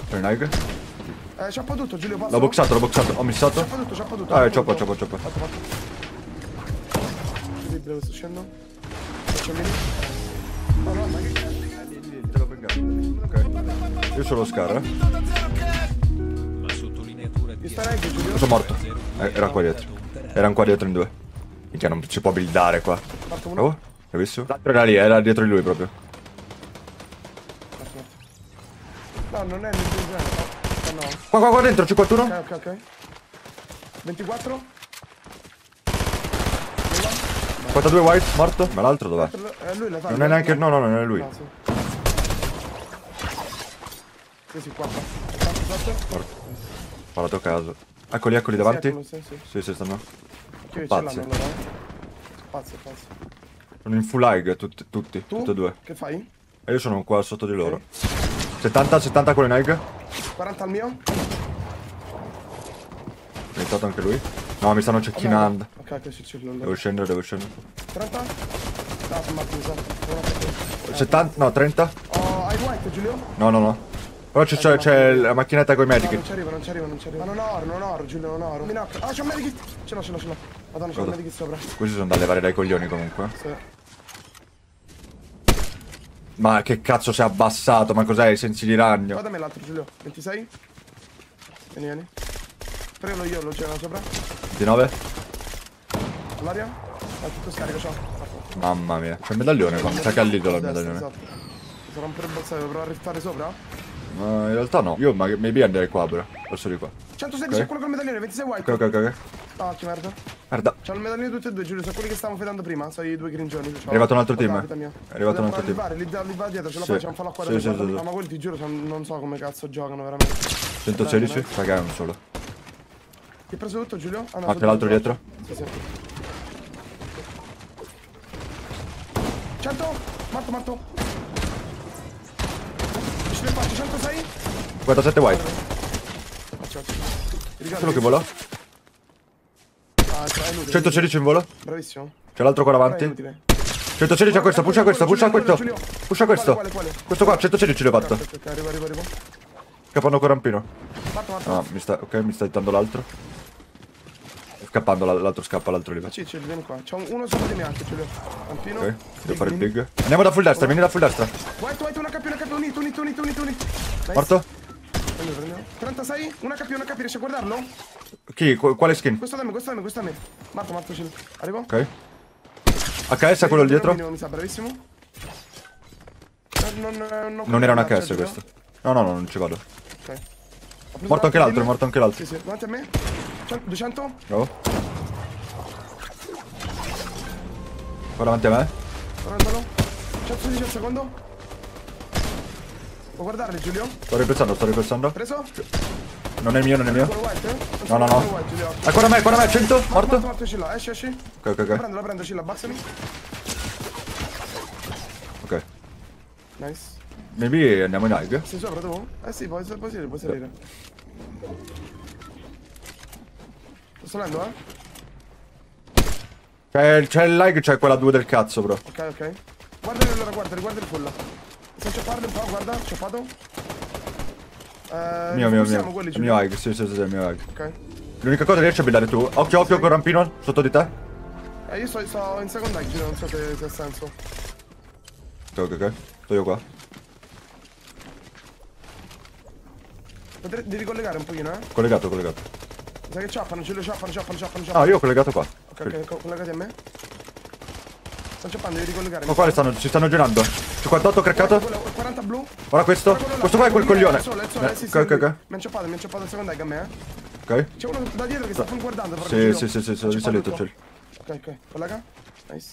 Prendi Nike. Ciappa tutto, Giulio, posso? L'ho boxato. Ho missato. Ciappa tutto. Cioppa. Fatto. Libero, sto scendendo. Faccio mini. No, ma che cazzo? Ok. Io sono lo scar, Io starei che Giulio. Io sono morto. Era qua dietro. Erano qua dietro in due. Minchia, non si può buildare qua. Fatto uno. Oh, hai visto? L'altro era lì, era dietro di lui proprio. No, non è nel genere. No. Qua dentro c'è qualcuno? Ok. 24. 42 white, morto. Ma l'altro dov'è? Lui l'ha fatto. Non è neanche. No, non è lui. No, sì, qua. Morto. Parato a caso. Eccoli davanti. Sì, stanno. Pazzi. Pazzo. Sono in full high tutti e due. Che fai? E io sono qua sotto di loro. 70 con le Nike. 40 al mio. È diventato anche lui. No, mi stanno cecchinando. Ok, sì, Devo scendere. 30? No, sono Martino. 70, no, 30. Oh, hai white, Giulio? No. Però c'è la macchinetta con i medici. Non ci arriva. Ma non ho oro, Giulio, non ho oro. Ah, c'ho un medikit. Ce l'ho. Madonna, c'ho un medikit sopra. Questi sono da levare dai coglioni comunque. Sì. Ma che cazzo si è abbassato? Ma cos'è? I sensi di ragno? Guarda me l'altro, Giulio. 26. Vieni. Prendo io, lo c'era sopra. 29. All'aria. Tutto scarico, ciao. Mamma mia. C'è il medaglione qua. Mi sa che è all'idolo il medaglione. Esatto. Sarà un po' rimbalzato, devo provare a riftare sopra? Ma in realtà no. Io maybe andrei qua, bro. Posso di qua. 116 è quello col medaglione, 26 white. Ok. Ah, che merda. Merda. C'ho il medaglione tutti e due, Giulio, sono quelli che stavamo fedando prima, sono i due gringioni. È arrivato un altro team. È arrivato un altro team. Lì va dietro, ce la Sì. facciamo, fallo qua. Sì. No, ma quelli ti giuro, non so come cazzo giocano veramente. 116? Sa che è un solo. Ti hai preso tutto, Giulio? Ah, no, Ma c'è l'altro dietro? Sì. 100! Morto! Ce ne faccio, 106? 47 white. Faccio. Quello che vola? Ah, è inutile. 116 in volo. Bravissimo. C'è l'altro qua È davanti. inutile. 116 a questo, pusha questo. Pusha questo. Quale? Questo qua, 116 l'ho fatto. Ok, arrivo. Scappando con rampino. Matto. No, mi sta aiutando l'altro. Scappando, l'altro scappa, l'altro lì. Sì, vieni qua. C'ho uno sopra di me anche, Giulio. Rampino. Ok, devo fare il big. Andiamo da full destra, vieni da full destra. White, una HP, unito. Nice. Morto? Prendiamo. 36, una HP, riesci a guardarlo? Chi? Quale skin? Questo da me. Marto, chill. Arrivo. Ok. HS quello lì dietro? Mi sa, bravissimo. Non era un HS questo. No, non ci vado. Ok. Morto anche l'altro, Sì, davanti a me. 200. Bravo. Qua davanti a me. Guardalo. 116 al secondo. Può guardarli, Giulio? Sto ripressando. Preso? Non è mio. Quello white? No. Ancora me, 100. Morto. Morto, ce l'ha. Esci. Ok. La prendo, Cilla, abbassami. Ok. Nice. Maybe andiamo in high. Sei sopra tu? Sì, puoi salire. Sto salendo, C'è il lag, c'è quella 2 del cazzo, bro. Ok. Guardali allora, guardali fulla. Sto ciappando un po', guarda, ciappato. Mio high, sì, mio high. Ok. L'unica cosa riesci a buildare tu. Occhio col rampino sotto di te. Io sto in seconda high, non so se ha senso. Ok. Sto io qua. Devi collegare un pochino, Collegato. Sai che ciappano, ce lo ciappano. Ah, io ho collegato qua. Ok, collegati a me. Stanno ciappando, devi ricollegare. Ma quali si stanno girando? 58 craccato. 40 blu. Ora questo. Questo qua è quel coglione. Sì. Ok. Mi ha ciappato il secondo egg a me, Ok. C'è uno da dietro che sta guardando. Sì, sono risalito. Ok, collega. Nice.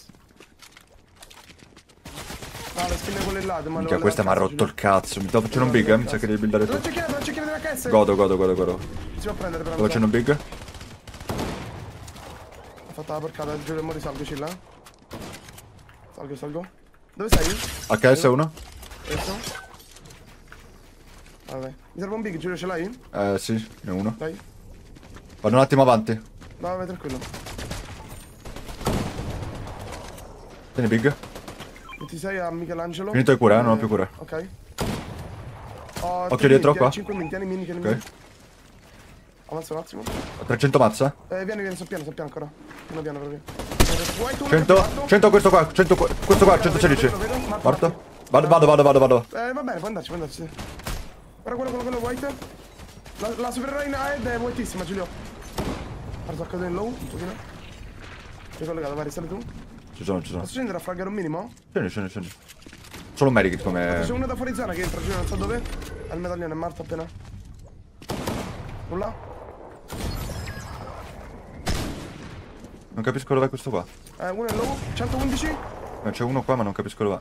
Ah, le spine quelle là, ma Minchia, questa mi ha rotto il cazzo. Mi sto facendo un big, mi sa che devi buildare tu. Non c'è chi della KS. Godo. Si può prendere però. Sto facendo un big. Ho fatto la porcata, giuro, mo risalgo, Cilla. Salgo. Dove sei? HS 1. Questo. Vabbè. Mi serve un big, Giulio, ce l'hai? Sì, ne ho uno. Dai. Vado un attimo avanti. No, vabbè, tranquillo. Tieni big. 26 a Michelangelo. Finito le cure, non ho più cure. Ok. Occhio dietro qua. 5 min, tieni mini, tieni Ok. mini. Avanza un attimo. 300 mazza. Vieni, sul piano ancora. Piano piano proprio. Vuoi tu 100 questo qua, 100 questo qua, 116. Morto? Vado. Va bene, puoi andarci, sì. Guarda quello white. La supereroe in head è vuotissima, Giulio. Guarda, tocca nel low, un pochino. Sei collegato, vai, risali tu. Ci sono. Posso scendere a fraggare un minimo? Scendi. Solo un medikit come... C'è uno da fuori zona che entra, Giulio, non so dove. È il medaglione, è morto appena. Nulla? Non capisco dov'è questo qua. Uno è low, 111. C'è uno qua ma non capisco dov'è.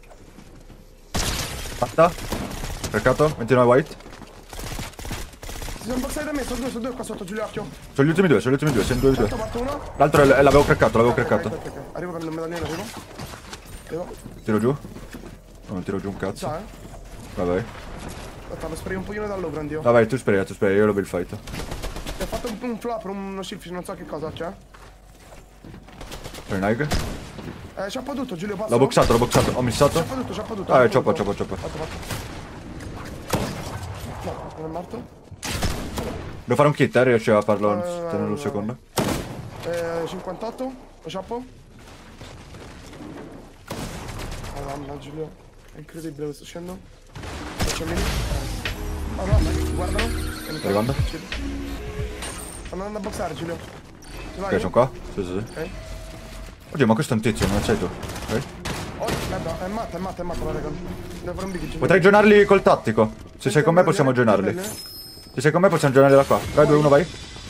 Fatta. Cercato, 29 white. Si sono boxati da me, sono due qua sotto, Giulio, occhio. Sono gli ultimi due, siamo due. Fatto uno. L'altro l'avevo craccato, Ok. Arrivo per il medaglione, arrivo. Tiro giù. No, non tiro giù un cazzo. Sa, Vai. Aspetta, lo spray un pochino da low, prendio. Vai, tu spray, io lo vedo il fight. Ti ho fatto un flop, uno shift, non so che cosa c'è. C'è un egg. C'ha tutto, Giulio, passo. L'ho boxato, ho missato. C'ha tutto. Cioppa. Fatto. No, non è morto. Devo fare un kit, riesci a farlo, tenerlo un secondo? 58, lo ciappo. Madonna, Giulio, è incredibile questo scendo. Faccio mini. Madonna, guardalo. Sto arrivando? Stanno andando a boxare, Giulio. Ok, sono qua? Sì. Ok. Oddio, ma questo è un tizio, non sei tu. Ok. Oh, merda, è matta, la raga. Devo fare un big, Giulio. Potrei gioinarli col tattico. Se sei con me possiamo gioinarli. Se sei con me possiamo gioinarli da qua. Vai, 2-1, vai.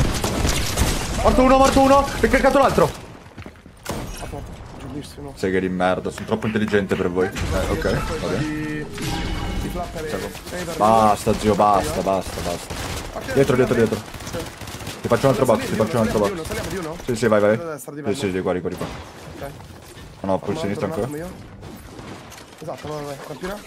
Morto uno. E caricato l'altro. Giullissimo. Seghe di merda, sono troppo intelligente per voi. Ok, va bene. Di flappere. Basta, zio, basta. Dietro. Ti faccio un altro box, Saliamo di uno? Sì, vai. Destra, Sì, di qua. Ok. No, poi sinistra ancora. Esatto, vai, rampina.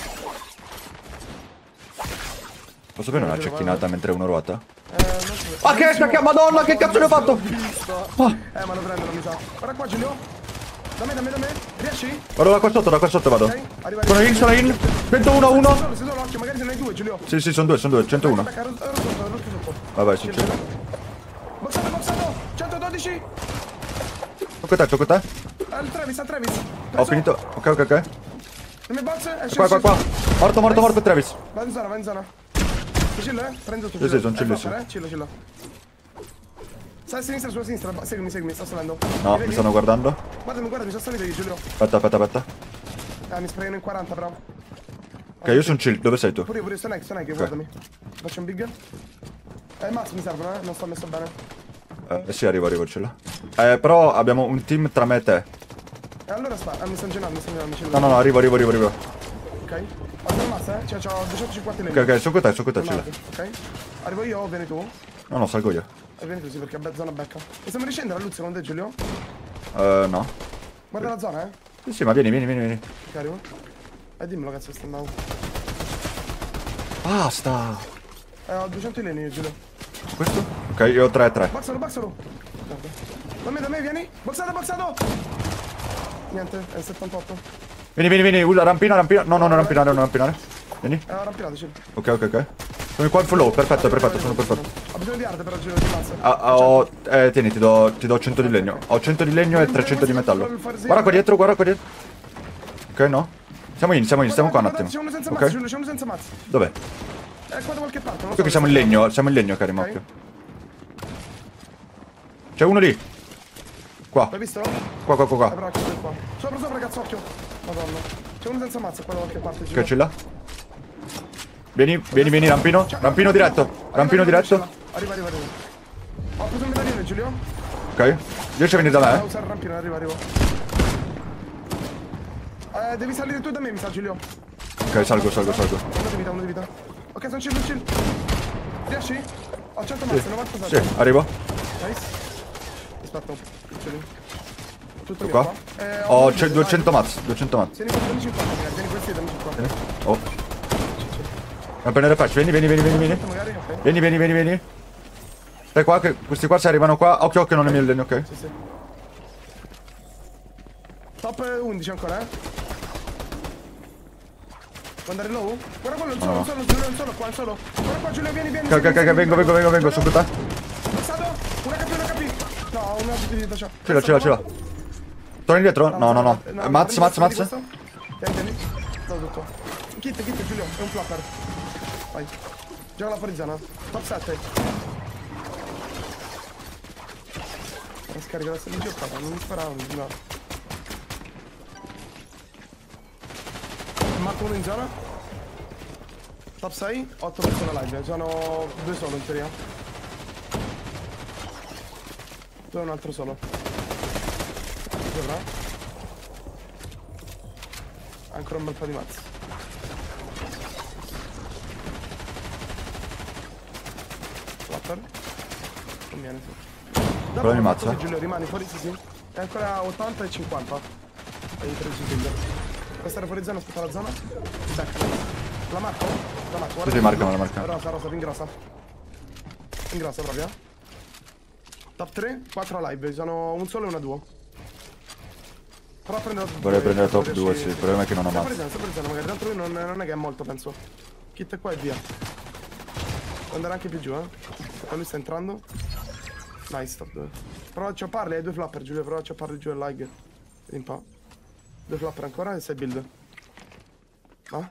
Posso fare una cecchinata mentre uno ruota? Ah, che madonna, che cazzo ne ho fatto? Ma lo prendo, non mi sa. Guarda qua, Giulio. Da me. Riesci? Vado da qua sotto vado. Ok, arriva. Sono in. 101, 1. Sei solo, occhio, magari se ne hai due, Giulio. Sì, sono due, 101. Attacca, sotto. Vai, sono 100. Boxato, 112. Tocca a te. Al Travis. Ho finito. Ok. Non mi box? Qua. Morto Travis. Vai in zona. Chill, prendi tutto. Sì, sono chillissimo. Chill. Stai a sinistra, sulla sinistra. Seguimi, sto salendo. No, mi stanno guardando. Guardami, sono salito io, Giulio. Aspetta. Mi sprayano in 40, però. Ok, io sono chill. Dove sei tu? Pure io, sto neck, guardami. Faccio un big. Mazz mi servono, non sto messo bene. Sì, arrivo, ce l'ho. Però abbiamo un team tra me e te. Allora mi stanno girando, No, arrivo. Ok. Ho il mazz, Cioè, c'ho 250 lane. Ok, sono con te, ce l'ho. Ok. Arrivo io o vieni tu? No, salgo io. Vieni tu, sì, perché è zona becca. Possiamo riscendere a Luzio con te, Giulio? No. Guarda la zona, Sì, ma vieni. Ok, arrivo. Dimmelo, cazzo, sta andando. Basta. Ho 200 lane io, Giulio. Questo? Ok, io ho 3. Boxalo. Da me, vieni. Boxato. Niente, è 78. Vieni, rampina. No, non rampinare. Vieni. Ho rampinato, sì. Ok. Sono qua in flow, perfetto, sono perfetto. Ho bisogno di arte però, Giulio, di mazza. Tieni, ti do 100 di legno. Ho 100 di legno e 300 di metallo. Guarda qua dietro. Ok, no? Siamo in, stiamo qua un attimo. C'è uno senza mazza, Giulio, c'è uno senza mazza. Dov'è? È qua da qualche parte, non lo so. Qui siamo in legno, cari occhio. C'è uno lì. Qua. L'hai visto? Qua. Però occhio qua. Sopra, cazzo, occhio. Madonna. C'è uno senza mazza qua da qualche parte, Giulio. Ok, ce l'ha. Vieni, rampino diretto. Arriva. Ho preso un medaglione, Giulio. Ok. Riesci a venire da me? Devo usare il rampino, arrivo. Devi salire tu da me, mi sa, Giulio. Ok, salgo. Uno di vita. Ok, sono chill. Riesci? Ho 100 mazze, 90 Sì, arrivo. Nice. Aspetta un po'. Tutto Qua. Ho 200 mazzi. Vieni qua, vieni questi, dammi qua. Oh. Appena le faccio, vieni. Magari, ok. Vieni. Stai qua, che questi qua si arrivano qua. Occhio, non è mio legno, ok? Sì. Top 11 ancora, Può andare low? Guarda quello, il solo, Giulio, il solo, qua, il solo. Guarda qua, Giulio, vieni. Ok, vengo, su te. Passato, una KP. No, una di ciò. Ce l'ho. Torni dietro? No. Mazz. Tieni. No, tutto. Kit, Giulio, è un flapper. Vai. Gioca la fuori zona. Top 7. La scarica la SMG occupata, non mi sparavo, no. Matto uno in zona. Top 6, 8 persone live. Sono 2 solo in teoria. 2 e un altro solo. Dovrà. Ancora un bel po' di mazzi. Flapper. Non viene su. Quello di mazza? Giulio, rimani fuori, sì. È ancora 80 e 50. E i 13 kill. Questa era fuori zona, aspetta la zona. La marco? Guarda. Sì, marca. Rosa, ingrossa proprio. Top 3, 4 live, sono un solo e una duo. Però prendo vorrei prendere top 2, sì, il problema è che non ho mazza. Sta prendendo, magari tanto lui non è che è molto, penso. Kit è qua e via. Può andare anche più giù, Aspetta, lui sta entrando. Nice, top 2. Prova a chopparli, hai 2 flapper, Giulio, prova a chopparli giù e lag. Vedi un po'. 2 flapper ancora e 6 build. Ah?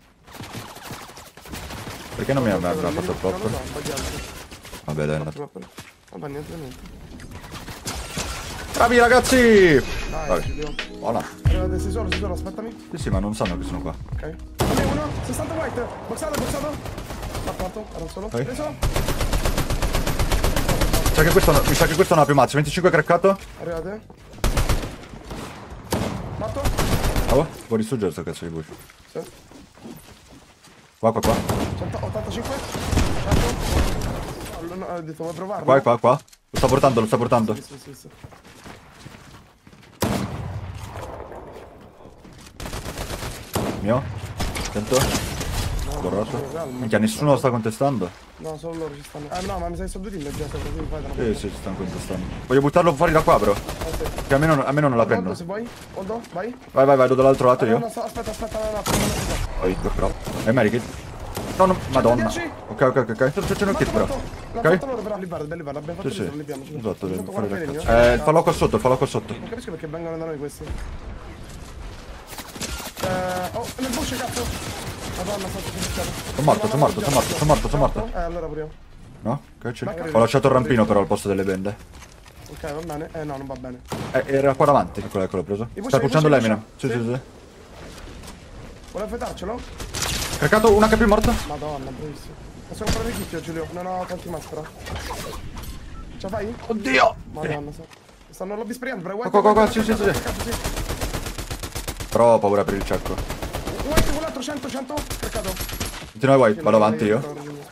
Perché non mi ha fatto il flopper? Non lo so, sbagliato. Vabbè, dai, andato. Vabbè, niente. Bravi ragazzi! Dai, Giulio. Buona. Arrivate, sei solo, aspettami. Sì, ma non sanno che sono qua. Ok. Vabbè, uno, 60 white. Boxato. L'ha fatto, era un solo. Okay. Preso. Mi sa che questo non ha più mazzo. 25 craccato. Arrivate. Matto. Oh, può distruggere sto cazzo di bush. Sì. Qua. 85. No, ho detto, vuoi provarlo? Qua. Lo sta portando. Sì. Mio? Attento. Borrato. Minchia, nessuno lo sta contestando? No, solo loro ci stanno. No, ma mi sa che sono 2 team già, quindi fai Sì, ci stanno contestando. Voglio buttarlo fuori da qua, bro. Sì. Che almeno non la prendo. Se vuoi. Oldo, vai. Vai, vado dall'altro lato io. No, aspetta, no. Poi, però. E Merikit. No, madonna. Ok. C'è un kit, però. L'ha fatto loro, però, belli, abbiamo fatto Sì. li abbiamo. Esatto, devo fare guarda del che cazzo. Fallo qua sotto. Non capisco perché vengono da noi questi. Oh, nel bush, cazzo. Madonna, Sono morto. Allora pure io. No? Ho lasciato il rampino però al posto delle bende. Ok, va bene. No, non va bene. Era qua davanti. Eccolo, l'ho preso. Sta pushando l'Eminem. Sì. Vuole affettarcelo? Caricato, una HP morta. Madonna, bravissimo. Posso comprare il kit, Giulio? Non ho tanti master. Ce la fai? Oddio! Madonna, stanno lobby sprayando, però Qua, sì. Però ho paura per il cecco. White, quell'altro 100, peccato. Continua White, vado avanti io.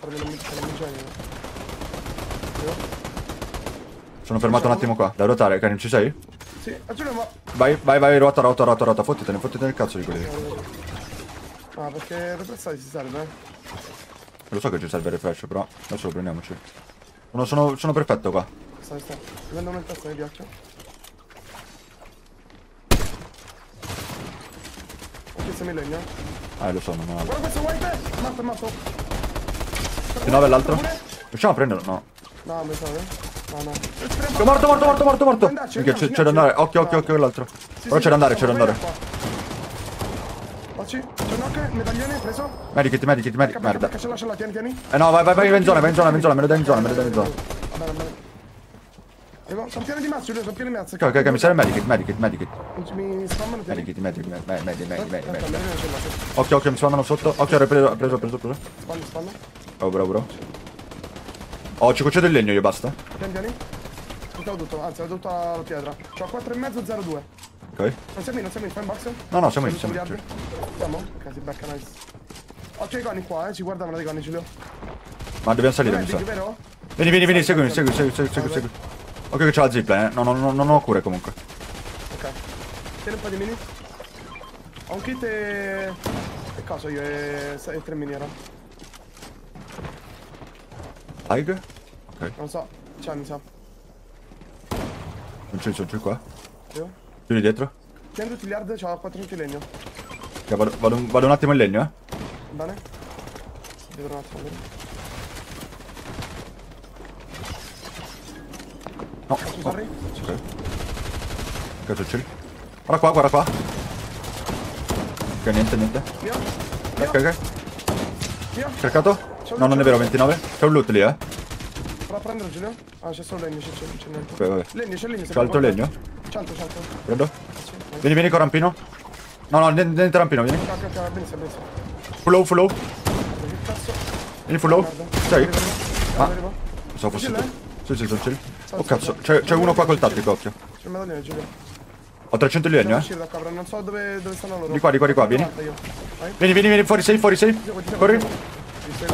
Sono fermato un attimo qua. Da ruotare, Karim, ci sei? Sì, Giulio, ma... Vai, ruota. Fottitene il cazzo di quelli. Ah, perché repressati si serve, Lo so che ci serve il refresh, però adesso lo prendiamoci. Sono perfetto qua. Sta. Mi vendono il pezzo, mi piace. Ok, sei legno. Lo so, non ho. Guarda questo white! Matto. Di 9 l'altro? Riusciamo a prenderlo? No. No, mi sa, No. Sono morto. Minchia, c'è da andare. Occhio quell'altro. Però c'è da andare. C'è un knock, medaglione, preso. Medikit, merda. Ce l'ha, tieni. No, vai in zona, me lo dai in zona. Bene. Sono pieni di mazzo, Giulio, sono pieni di mazzo. Ok, mi serve medikit. Mi spammano, tieni. Medikit. Occhio, mi spammano sotto. Occhio, ho preso. Spanno. Oh, bravo. Oh, ci concede il legno io, basta. Tieni. Ho tutto, anzi, ho tutto la pietra. C'ho 4,5, 0,2. Ok. Non siamo in, fai un box? No, siamo in. Siamo? Ok, si becca, nice. Occhio ai coni qua, ci guardavano dei coni, Giulio. Ma dobbiamo salire, mi sa. Vero? Vieni, segui. Ok che c'è la zipline, No, non ho cure comunque. Ok. Tieni un po' di mini. Ho un kit e... Che cosa io? E 3 mini era. Lag? Ok. Non so, mi sa. Non c'è qua. Io? Chiudi dietro. Tieni tutti gli hard, c'ho 400 di legno. Ok, vado un attimo in legno, Bene. Vedo un attimo. No. Ci Oh. sarri? Ok. Cazzo chill. Guarda qua, guarda qua. Ok, niente. Mio. Ok. Mio. Cercato? No, non è vero, 29. C'è un loot lì, eh. Prova a prendere Giulio. Ah, c'è solo legno, c'è niente. Ok, vabbè. Legno. C'è altro legno? 100. Prendo. Vieni con rampino. No, niente rampino, vieni. Ok, benissimo. Full low. Che cazzo? Vieni full low. Sei? Ah. Arrivo. So fosse Chill, tu. Sì, sono chill. Oh cazzo, c'è uno qua col tattico, occhio. C'è il medaglione, Giulio. Ho 300 di legno, Devo eh. uscire da qua, però non so dove stanno loro. Di qua, vieni. Guarda io. Vai. Vieni, fuori safe. Corri. Ti seguo.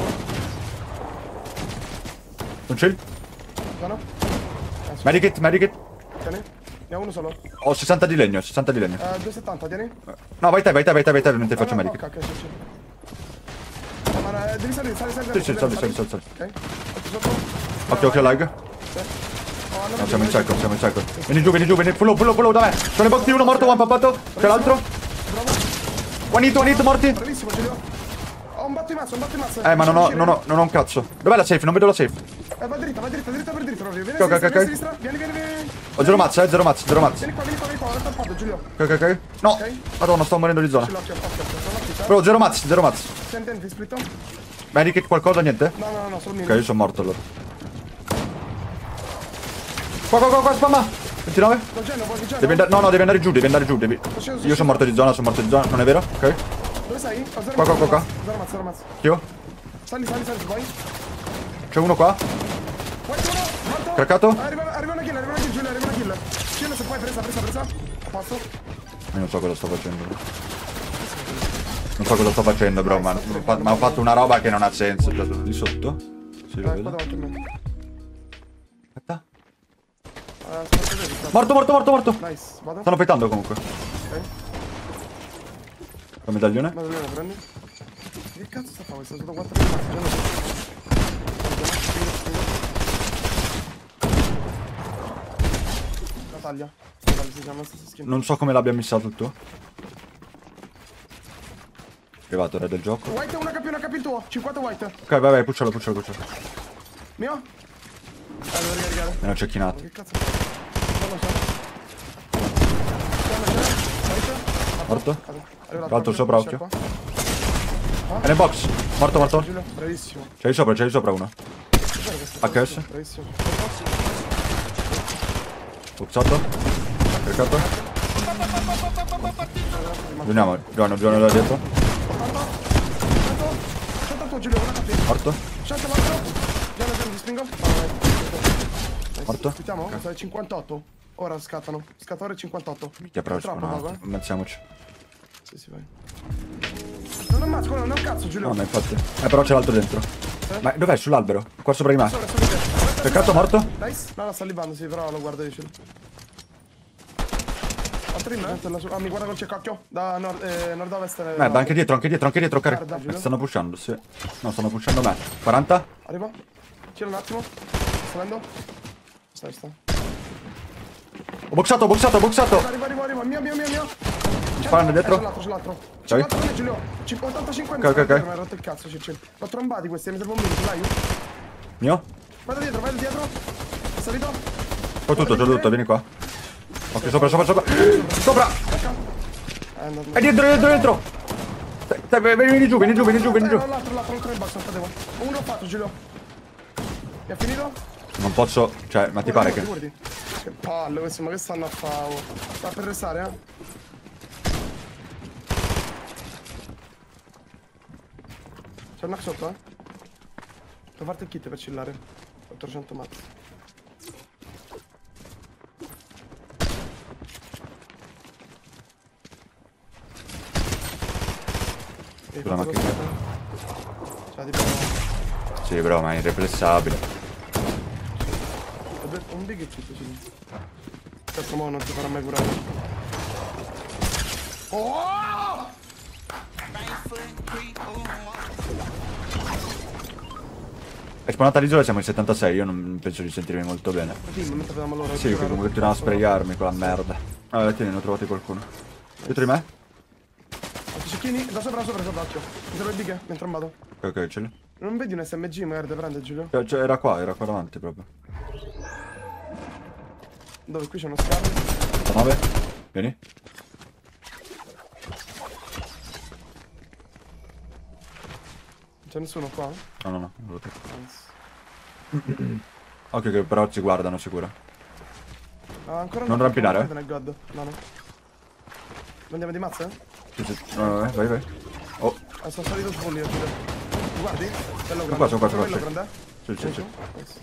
Non chill. Buono. Medikit. Tieni. Ne ho uno solo. Ho 60 di legno. 270, tieni. No, vai te, mentre faccio no, medikit. Ok, sì. Ma devi salire. Sì, salve. Ok. Occhio sotto. Occhio lag. No, siamo in cycle. Vieni giù. Full low da me. Sono in box di uno morto, one pappato. C'è l'altro. One hit, morti. Bravissimo, Giulio. Ho un batto in mazzo. Ma non ho un cazzo. Dov'è la safe? Non vedo la safe. Va dritta per dritto, Rory. Vieni Ok. a sinistra. Vieni. Ho zero mazzo. Vieni qua, ho tappato, Giulio. Ok. No. Madonna, sto morendo di zona. Ce l'ho, Bro, zero mazzi. Senti, splitto? Medikit qualcosa, niente? No, solo Ok, mio. io sono morto allora. Qua, spamma. 29? Devi andare giù. Io sono morto di zona, non è vero? Ok. Dove sei? Qua. Zero mazzo. Io? Sali, vai. C'è uno qua? Guarda uno, morto. Craccato? Arriva una kill, Giulio, Giulio, se puoi, presa. A posto? Io non so cosa sto facendo. Bro, ma ho fatto una roba che non ha senso. Lì sotto? Sì, lo vedo. Davanti a me. Aspetta. Aspetta, Morto. nice, vado. Stanno fightando comunque. Ok, La medaglione? medaglione, prendi. Che cazzo sta facendo? Sto sotto 4 mazzi, la taglia. Si chiama stessa skin. Non so come l'abbia missato il tuo. Arrivato, re del gioco. White, una HP il tuo. 50 white. Ok, vai, puccialo. Mio? Devo ricaricare. Me l'ho cecchinato. Che cazzo? Non lo so. Morto? Arriva L'altro sopra, occhio. qua. È nel box. Morto. Giulio, bravissimo. C'è di sopra uno. HS. Bravissimo. Boxato. Cercato. Andiamo da dietro. Scelta tu, Giulio, una HP. Morto. Scelta l'altro. Già, ti spingo. Morto. Aspettiamo, sei 58. Ora scattano. Scattore 58. Minchia, però Troppo no, poco, ammazziamoci. Sì, vai. Non ammazzo, non è un cazzo, Giulio. No, ma infatti. Però c'è l'altro dentro. Ma dov'è? Sull'albero? Qua sopra di me. Sopra di te. Cercato, morto? Nice. No, sta libando, sì, però lo guardo io. Altro in me? Ah, mi guarda col cecocchio. Da nord-ovest. Merda, anche dietro, carico. Merda, Giulio. Stanno pushando, sì. No, stanno pushando me. 40? Arriva. Tira un attimo. Sta venendo. Sta. Ho boxato. Arriva. Mio. Sparano dietro. C'è l'altro. Dai. 50 Giulio. 85 Ok. Mi ha rotto il cazzo, Ciccio. L'ho trombati questi, mi serve un minuto, dai. Mio? Vai da dietro. È salito. Ho tutto, vieni qua. Ok, sopra. Sopra! È dietro! Vieni giù. L'altro ancora in basso, cadevo. Uno ho fatto, Giulio. Mi ha finito? Non posso, cioè, ma ti pare che... Guardi. Che palle questi, ma che stanno a fare? Sta per restare, eh? C'è un hack sotto, eh? Devo farti il kit per chillare. 400 mazzi. Sulla macchina. Cioè, tipo... Sì, bro, ma è irrepressabile. Un big kit, sì. Certo, mo non ti farà mai curare. Oh! È spawnata l'isola, siamo in 76, io non penso di sentirmi molto bene. Sì, io comunque continuavo a spregarmi quella merda. Vabbè, tieni, ne ho trovati qualcuno. Dietro di me? Cecchini, da sopra, sopra, occhio. Mi trovo il big, mi è trombato. Ok, ce l'ho. Non vedi un SMG magari da prendere, Giulio? Cioè, era qua davanti proprio. Dove? Qui c'è uno scalo. 9. Vieni. Non c'è nessuno qua? No, no, no, non lo tocco. Anzi. Occhio che però ci guardano sicuro. Ah, ancora Non rampinare, nel god. No, no. Andiamo di mazza? Sì, sì. No, vai, vai. Oh, Sono salito su polli, Giulio. Mi guardi? Bello grande. qua, sono qua, Bello sì. grande? Sì, sì, sì. Nice.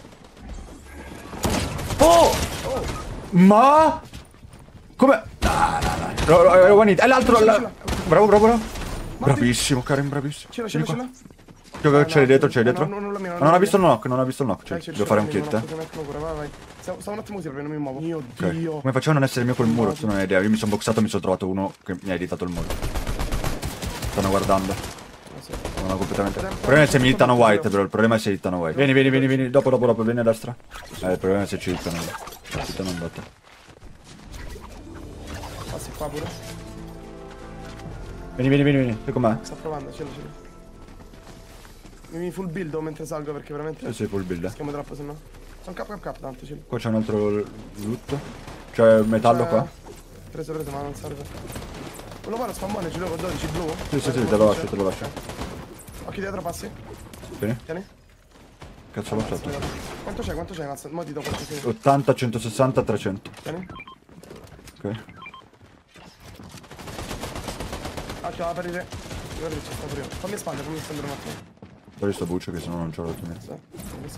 Oh! Ma? Come? Guarda, è l'altro. Bravo, bravo, bravo. Bravissimo, Karim, bravissimo. Ce l'ho, Vieni qua. ce l'ho. C'è dietro, c'è dietro. No, non Non ha visto il knock, non ha visto il knock. Cioè, Dai, devo fare un kit. Vai, vai. Stavo un attimo così perché non mi muovo. Mio Ok. Dio. Come facciamo a non essere mio col muro? Se non hai idea. Io mi sono boxato e mi sono trovato uno che mi ha editato il muro. Stanno guardando. Non ho completamente. Il problema è se mi hittano white, però il problema è se hittano white. Vieni, vieni, vieni, vieni. Dopo, vieni a destra. Il problema è se ci hittano. Hittano un botto. Passi qua pure. Vieni, vieni, vieni, vieni. Sei con me? Sta provando, ce l'ho. Mi full build mentre salgo perché veramente. Sì, full build. Schiamo troppo, se no. Sono KK tanto, ce l'ho. Qua c'è un altro loot. C'è metallo qua. Preso, ma non serve. Quello qua lo spammone, ce l'ho con 12 blu. Sì, sì, sì, te lo lascio, te lo lascio. Occhi dietro, passi. Vieni. Tieni. Cazzo l'ho fatto. Quanto c'è? Quanto c'è, Mazza? Mo ti do quanto sei. 80, 160, 300. Tieni. Ok. Occhio, aprire. Guarda che c'è stato prima. Fammi espandere un attimo. Poi sto buccio che sennò non c'ho l'altro mezzo. Sì, questo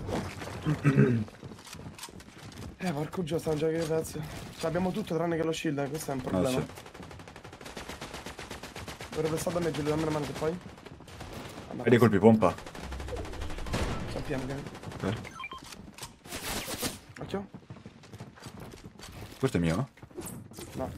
qua. Porco giù, stanno già che pezzi. Cioè abbiamo tutto tranne che lo shield, questo è un problema. Sì. Dovrebbe stare da me, Giulio, dammi una mano che poi. Vedi colpi pompa? Sono pieno, pieno. Ok. Occhio. Questo è mio, no? No.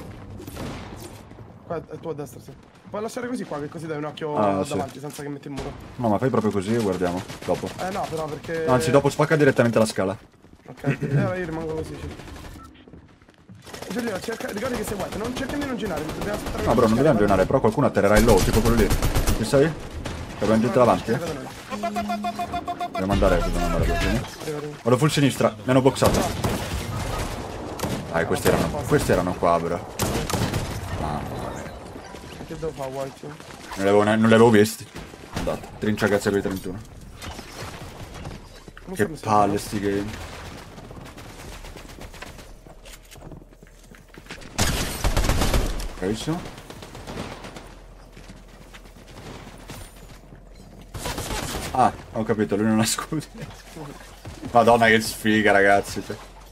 Qua è tuo a destra, sì. Puoi lasciare così qua, che così dai un occhio davanti, senza che metti il muro. No, ma fai proprio così e guardiamo. Dopo. No, però perché... Anzi, dopo spacca direttamente la scala. Ok, io rimango così, Giulio, ricordi che sei white, non cerchi di non girare, dobbiamo aspettare. No, bro, non dobbiamo girare, però qualcuno atterrerà il low, tipo quello lì. Ci sei? Abbiamo gente davanti? Dobbiamo andare così. Vado full sinistra, mi hanno boxato. Dai, questi erano qua, bro. Che devo fare white? Non li avevo visti. Andate, trincia cazzo con i 31. Che palle sti game. Bravissimo. Ah, ho capito, lui non ha scudi. Madonna che sfiga, ragazzi.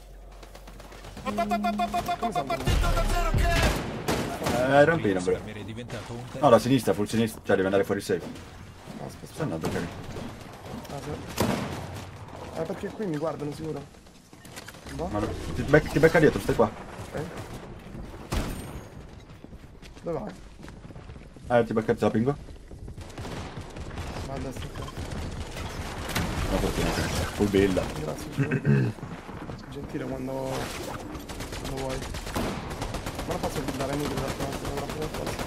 Rampino, bro. No, da sinistra, full sinistra. Cioè, devi andare fuori safe. Aspetta. Sta andando, ok. Perché qui mi guardano sicuro. Ma ti becca dietro, stai qua. Ok. Dove vai? Ti becca, te la pingo? Va a destra, ok. No, fortuna, ok. Full build. Grazie. Gentile quando vuoi. Ma non posso buildare niente da qua.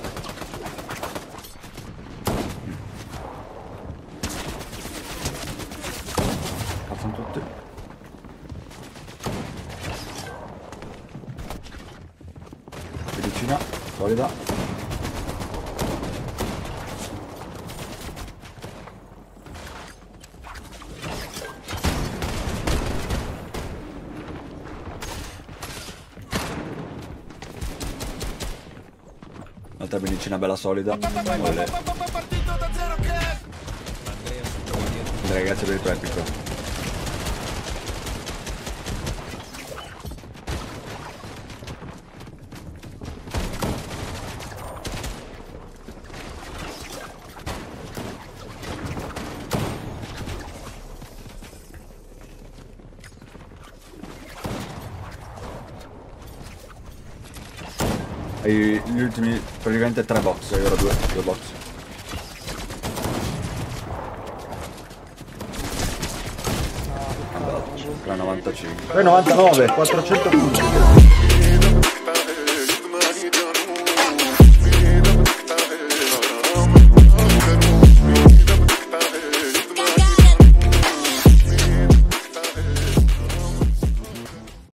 Sono tutti. Vicina, solida. Un'altra medicina bella solida. Olè. Ragazzi, per il pratico. Hai gli ultimi praticamente 3 box, io ero 2 box. Ah, 395. 399, 400 punti.